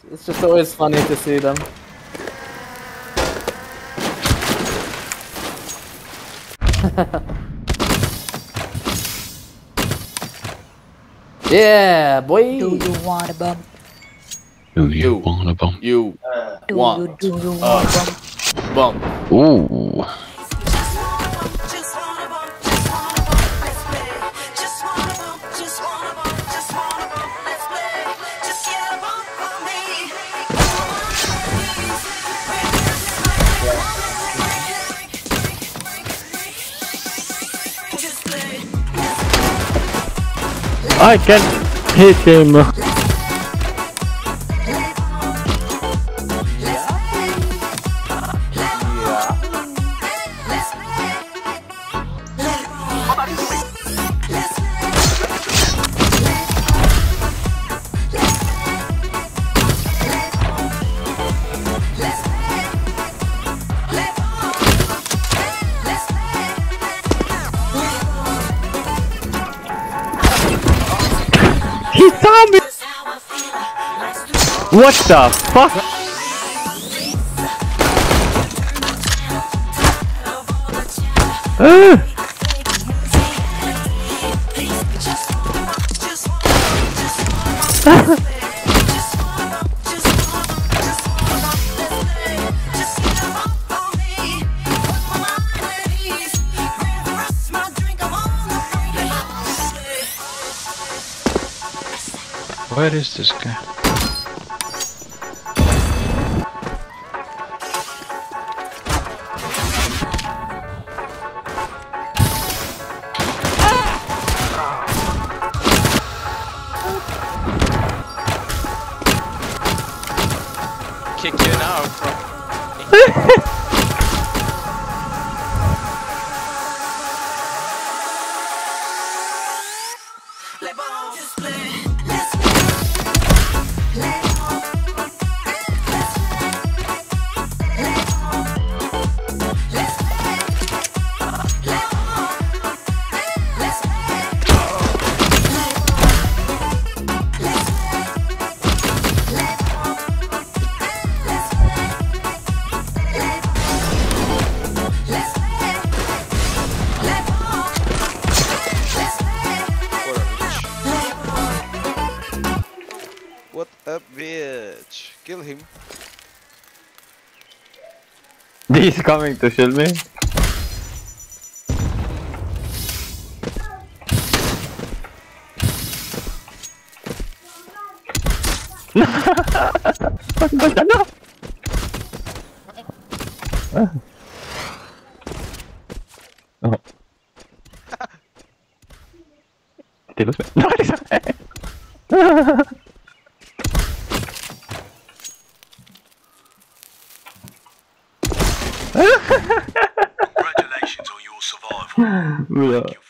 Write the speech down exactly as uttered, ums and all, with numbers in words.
It's just always funny to see them. Yeah, boy. Do you want a bump? Do you want a bump? You Uh, do want you, do you want a bump? bump. Ooh. I can hit him. He saw me! What the fuck? Uh. Where is this guy? Kick you now, bro. What a bitch. Kill him. He's coming to shield me. Oh. Te los ve. No, eres. Congratulations on your survival. Bro.